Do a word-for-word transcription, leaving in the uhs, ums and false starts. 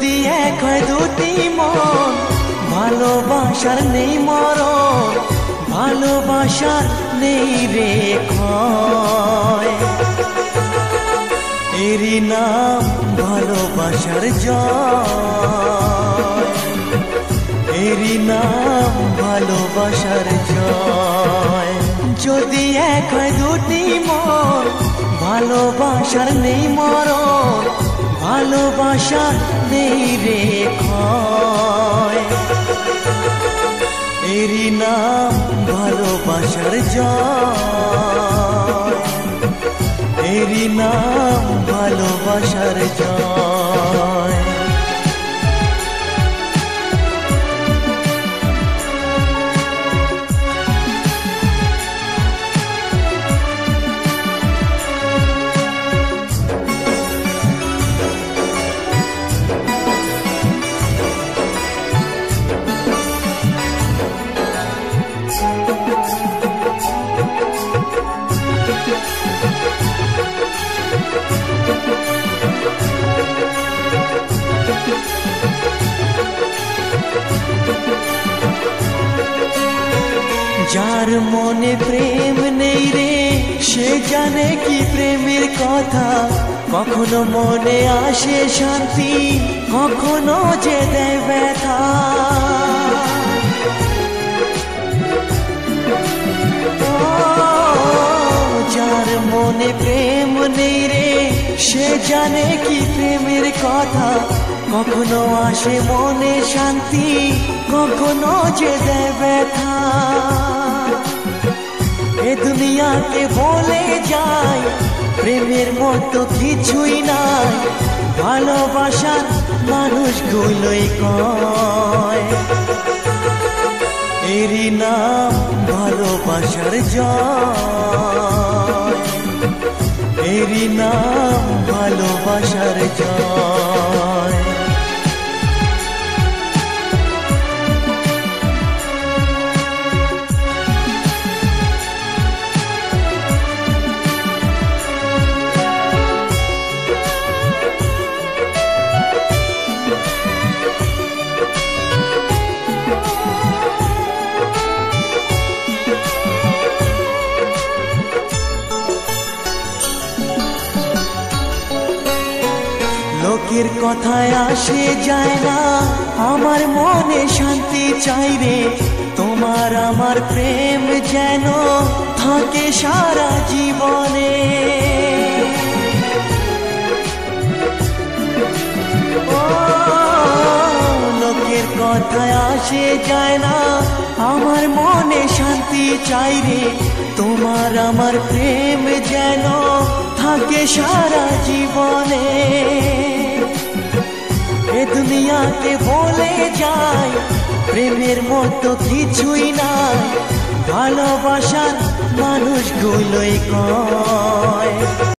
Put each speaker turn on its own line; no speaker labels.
যদি এক হয় দুটি মন, ভালোবাসার নেই মরণ, ভালোবাসার নেই রে ক্ষয়। এরই নাম ভালোবাসার জয়, এরই নাম ভালোবাসার জয়। যদি এক হয় দুটি মন, ভালোবাসার নেই মরণ, ভালোবাসার নেই রে ক্ষয়। এরই নাম ভালোবাসার জয়, এরই নাম ভালোবাসার জয়। যার মনে প্রেম নেই রে, সে জানে কি প্রেমের কথা। কখনো মনে আসে শান্তি, কখনো যে দেয় ব্যথা। যার মনে প্রেম নেই রে, সে জানে কি প্রেমের কথা। কখনো আসে মনে শান্তি, কখনো যে দেয় ব্যথা। এ দুনিয়াতে বলে যায় প্রেমের মতো কিছুই নাই, ভালোবাসার মানুষগুলোই কয়। এরই নাম ভালোবাসার জয়, এরই নাম ভালোবাসার জয়। লোকের কথায় আসে যায় না, আমার মনে শান্তি চাই রে। তোমার আমার প্রেম যেন থাকে সারা জীবনে। ও লোকের কথায় আসে যায় না, আমার মনে শান্তি চাই রে। তোমার আমার প্রেম যেন থাকে সারা জীবনে। এ দুনিয়াতে বলে যায় প্রেমের মতো কিছুই নাই, ভালোবাসার মানুষগুলোই কয়।